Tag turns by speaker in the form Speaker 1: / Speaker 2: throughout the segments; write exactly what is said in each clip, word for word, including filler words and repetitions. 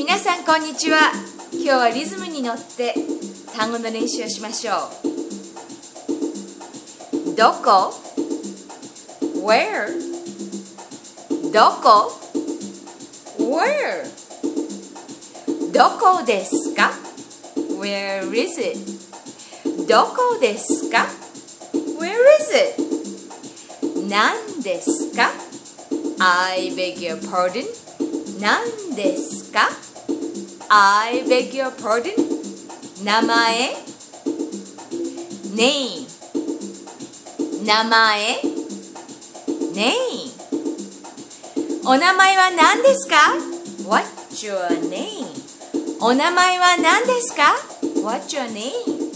Speaker 1: 皆さんこんにちは。今日はリズムに乗って単語の練習をしましょう。どこ Where どこ Where どこですか Where is it どこですか Where is it 何ですか I beg your pardon 何ですか I beg your pardon 名前 name 名前 name お名前は何ですか What's your name お名前は何ですか What's your name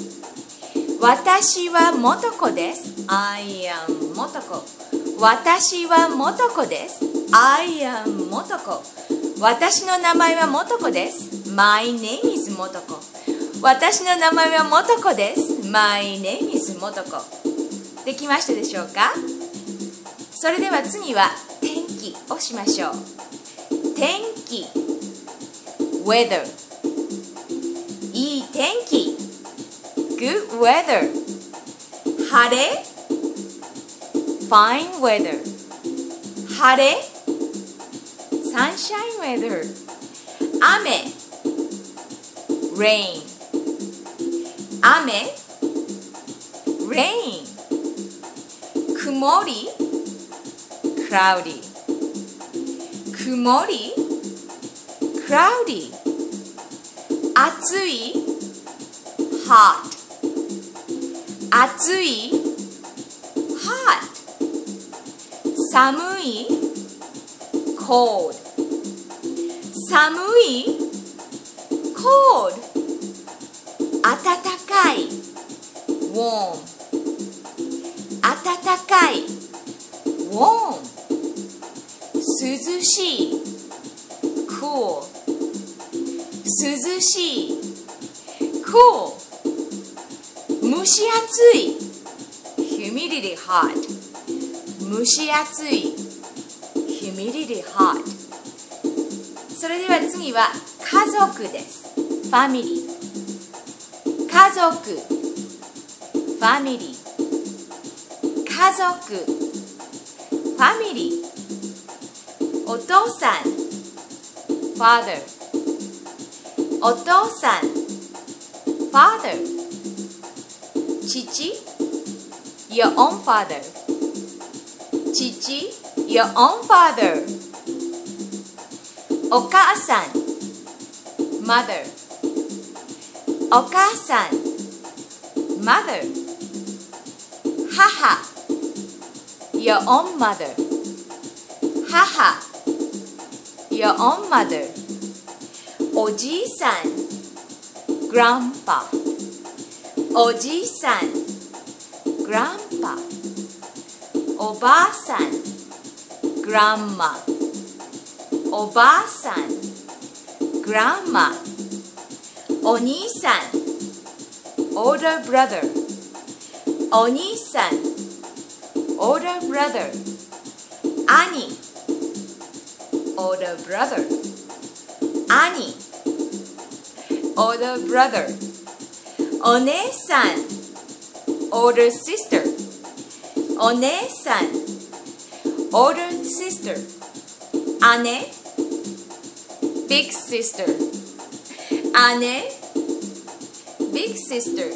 Speaker 1: 私はもとこです I am もとこ私はもとこです I am もとこ私の名前はもとこです My name is もとこ私の名前はもとこです My name is もとこできましたでしょうか。それでは次は天気をしましょう。天気 Weather いい天気 Good weather 晴れ Fine weather 晴れ Sunshine weather 雨 Rain 雨 Rain 曇り Cloudy 曇り Cloudy 暑い Hot 暑い Hot 寒い Cold 寒い Cold 暖かい Warm 暖かい Warm 涼しい Cool 涼しい Cool 蒸し暑い Humidity hot 蒸し暑い Humidity hot それでは次は家族です。Family 家族 Family 家族 Family お父さん Father お父さん Father 父 Your own father 父 Your own father お母さん Mother お母さん Mother 母 Your own mother 母 Your own mother おじいさん Grandpa おじいさん Grandpa おばあさん Grandma おばあさん Grandma お兄さん Older brother お兄さん Older brother 兄 Older brother 兄 Older brother お姉さん Older sister お姉さん Older sister 姉 Big sister 姉 Big sister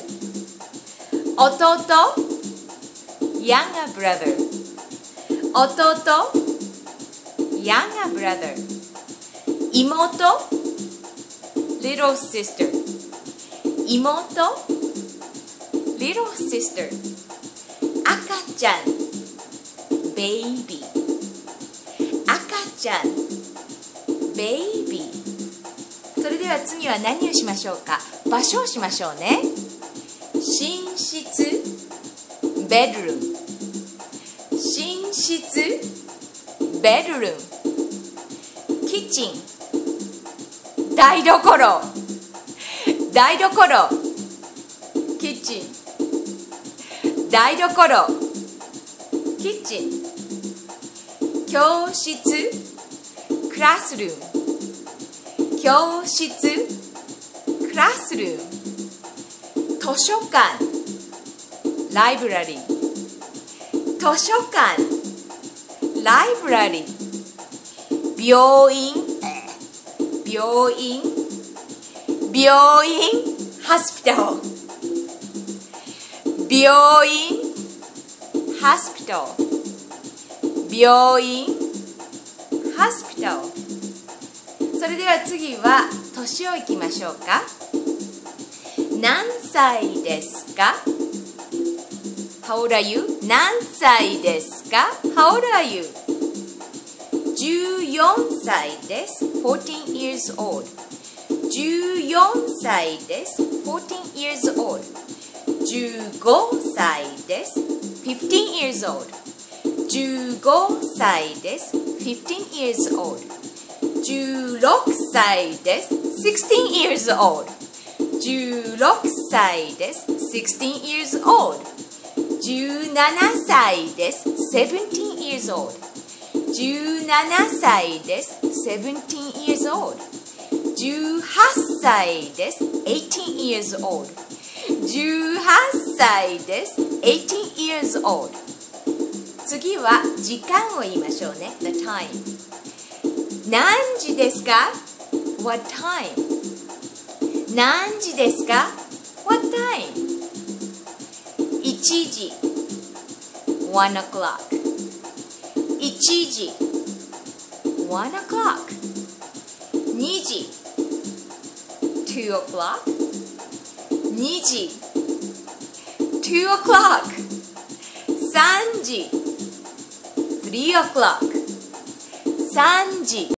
Speaker 1: 弟 Younger brother 弟 Younger brother 妹 Little sister 妹 Little sister 赤ちゃん Baby 赤ちゃん Baby それでは次は何をしましょうか。場所をしましょうね。寝室 Bedroom 寝室 Bedroom キッチン台所台所キッチン台所キッチン教室クラスルーム教室 classroom 図書館 library 図書館 library 病院病院病院 hospital 病院 hospital 病院 hospital。 それでは次は年をいきましょうか。何歳ですか？ How old are you? 何歳ですか？ How old are you? じゅうよんさいです。fourteen years old。 じゅうよんさいです。fourteen years old。 じゅうごさいです。fifteen years old。 じゅうごさいです。fifteen years old。 じゅうろくさいです。sixteen years old。 じゅうろくさいです。sixteen years old。 じゅうななさいです。seventeen years old。 じゅうななさいです。seventeen years old。 じゅうはっさいです。eighteen years old。 じゅうはっさいです。eighteen years old。 次は時間を言いましょうね。The time。 何時ですか？ What time？ 何時ですか？ What time？ いちじ one o'clock。 いちじ one o'clock。 にじ two o'clock。 にじ two o'clock。 さんじ three o'clock。 さんじ